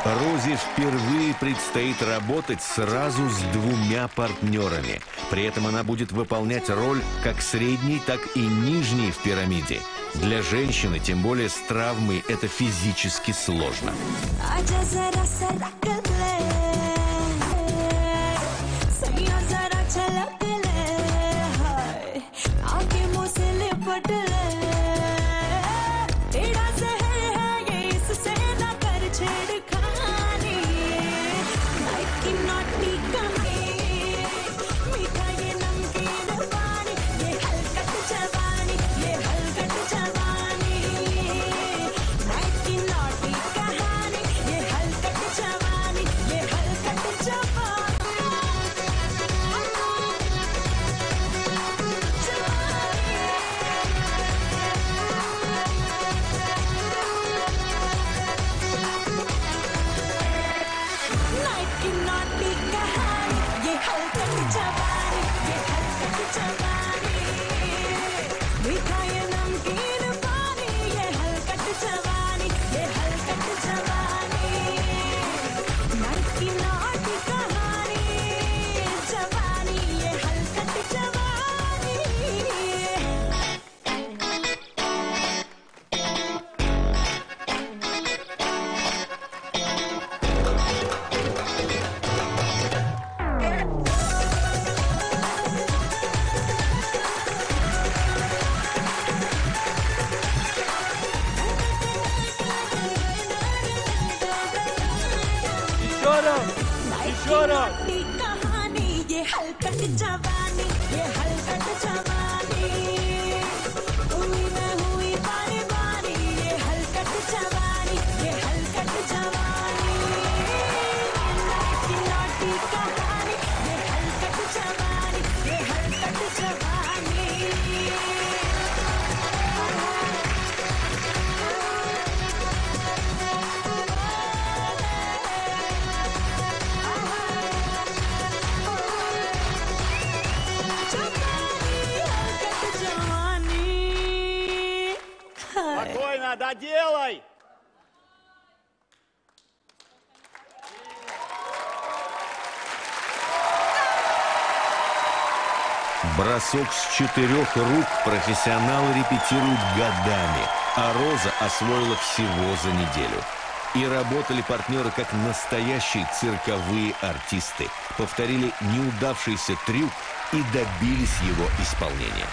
Розе впервые предстоит работать сразу с двумя партнерами. При этом она будет выполнять роль как средней, так и нижней в пирамиде. Для женщины, тем более с травмой, это физически сложно. Еще раз! Спокойно, доделай! Бросок с 4 рук профессионалы репетируют годами, а Роза освоила всего за неделю. И работали партнеры как настоящие цирковые артисты. Повторили неудавшийся трюк и добились его исполнения.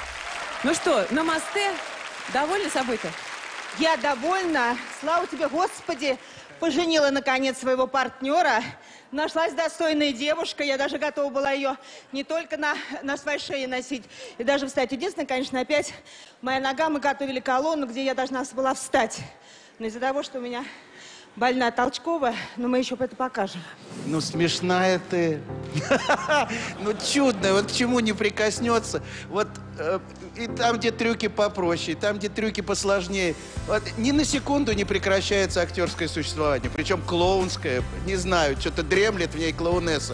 Ну что, намасте? Довольны собой-то? Я довольна. Слава тебе, Господи. Поженила, наконец, своего партнера. Нашлась достойная девушка. Я даже готова была ее не только на своей шее носить. И даже встать. Единственное, конечно, опять моя нога. Мы готовили колонну, где я должна была встать. Но из-за того, что у меня больна толчковая, но мы еще это покажем. Ну, смешная ты. Ну, чудная. Вот к чему не прикоснется. Вот и там, где трюки попроще, и там, где трюки посложнее. Вот, ни на секунду не прекращается актерское существование. Причем клоунское. Не знаю, что-то дремлет в ней клоунесса.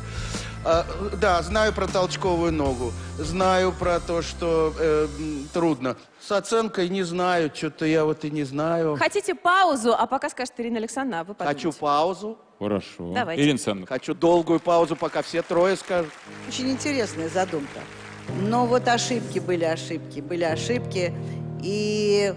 Да, знаю про толчковую ногу. Знаю про то, что трудно. С оценкой не знаю. Что-то я вот и не знаю. Хотите паузу, а пока скажет Ирина Александровна, а вы подумайте. Хочу паузу. Хорошо. Давайте. Ирина Александровна. Хочу долгую паузу, пока все трое скажут. Очень интересная задумка. Но вот ошибки были ошибки. И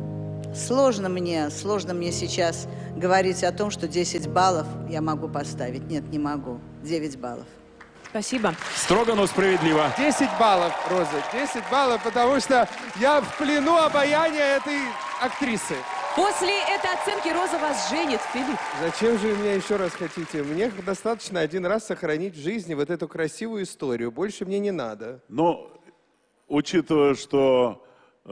сложно мне сейчас говорить о том, что 10 баллов я могу поставить. Нет, не могу. 9 баллов. Спасибо. Строго, но справедливо. 10 баллов, Роза, 10 баллов, потому что я в плену обаяния этой актрисы. После этой оценки Роза вас женит, Филипп. Зачем же вы меня еще раз хотите? Мне достаточно один раз сохранить в жизни вот эту красивую историю. Больше мне не надо. Но, учитывая, что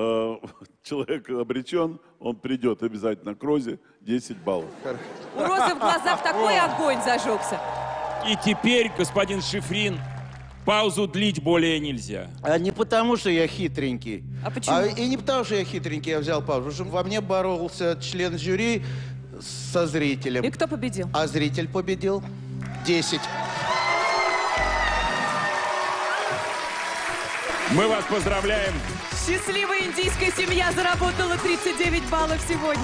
человек обречен, он придет обязательно к Розе, 10 баллов. У Розы в глазах такой огонь зажегся. И теперь, господин Шифрин, паузу длить более нельзя. А не потому, что я хитренький. А почему? И не потому, что я хитренький, я взял паузу. Потому что во мне боролся член жюри со зрителем. И кто победил? А зритель победил. 10. Мы вас поздравляем. Счастливая индийская семья заработала 39 баллов сегодня.